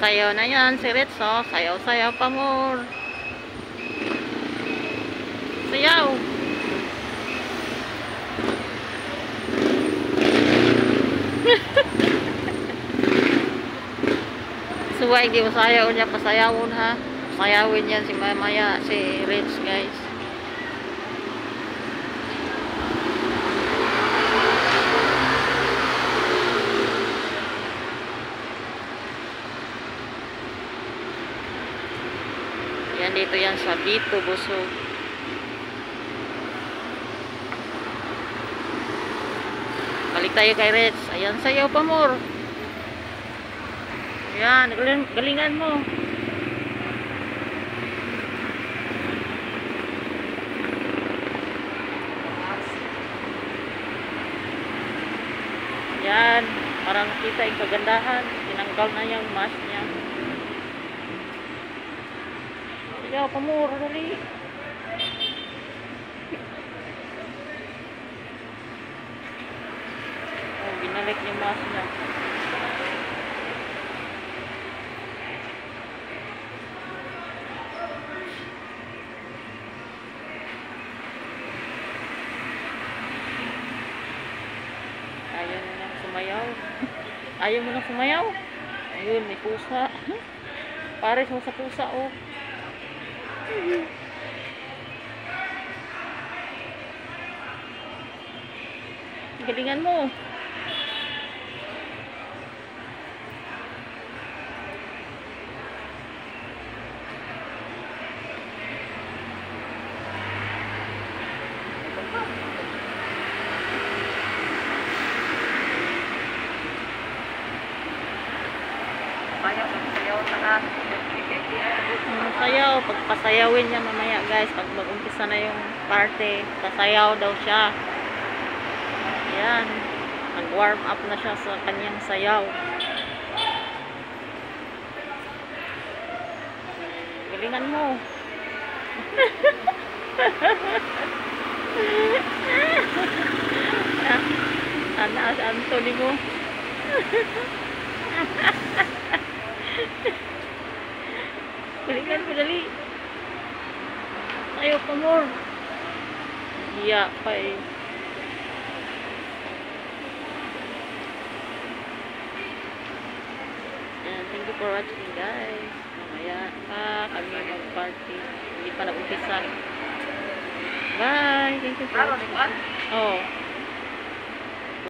Sasayaw na yan si Ritzo. Sayaw-sayaw pa more. Sayaw. Suway di masayaw niya. Pasayawon ha. Pasayawin yan si Maya. Si Ritz guys. Yan dito yan sa Dito Busog. Balik tayo kay Reds. Ayan, sayaw pa more. Ayan, galingan mo. Ayan, parang nakita yung kagandahan. Tinanggal na yung mask niya. Sayaw pa more, dali. Binalik yung mask niya. Ayaw mo nang sumayaw. Ayaw mo nang sumayaw. Ayun, may pusa. Pares mo sa pusa, oh. Galingan mo. Sayaw, pagpasayawin niya mamaya guys, pag mag-umpisa na yung party, sasayaw daw siya. Ayan, nag-warm up na siya sa kanyang sayaw. Galingan mo. Anas Anthony mo. Galingan mo, dali. Ayaw pa more. Hiya pa eh. And thank you for watching guys. Mamaya pa kami mag-party. Hindi pa na-umpisa. Bye. Thank you for watching. Oh.